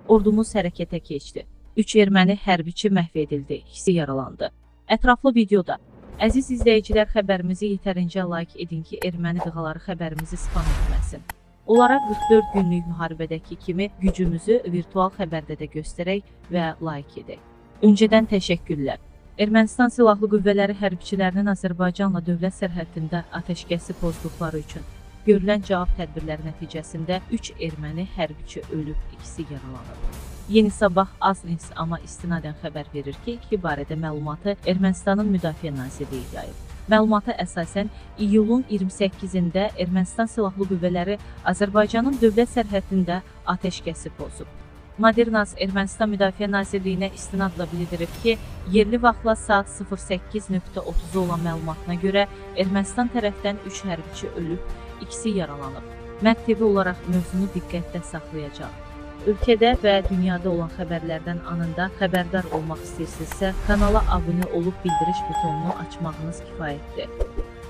ordumuz hərəkətə keçdi. 3 erməni hərbiçi məhv edildi, ikisi yaralandı. Ətraflı videoda. Əziz izləyicilər, xəbərimizi yetərincə like edin ki, erməni dıqaları xəbərimizi spam etməsin. Onlara 44 günlük müharibədəki kimi gücümüzü virtual xəbərdə də göstərək və like edək. Öncədən təşəkkürlər. Ermənistan Silahlı Qüvvələri hərbiçilərinin Azərbaycanla dövlət sərhədində atəşkəsi pozduqları üçün görülən cavab tədbirləri nəticəsində 3 erməni hərbiçi ölüb, ikisi yaralanıb. Yeni Sabah az-amma istinadən xəbər verir ki, barədə məlumatı Ermənistanın Müdafiə Nazirliyi yayıb. Məlumata əsasən, iyulun 28-də Ermənistan Silahlı Qüvvələri Azərbaycanın dövlət sərhədində atəşkəsi pozub. Modernaz Ermənistan Müdafiə Nazirliyinə istinadla bildirib ki, yerli vaxtla saat 08:30 olan məlumatına görə Ermənistan tərəfdən 3 hərbiçi ölüb, ikisi yaralanıb. Mərd TV olaraq mövzunu diqqətdə saxlayacaq. Ölkədə və dünyada olan xəbərlərdən anında xəbərdar olmaq istəyirsinizsə, kanala abunə olub bildiriş butonunu açmağınız kifayətdir.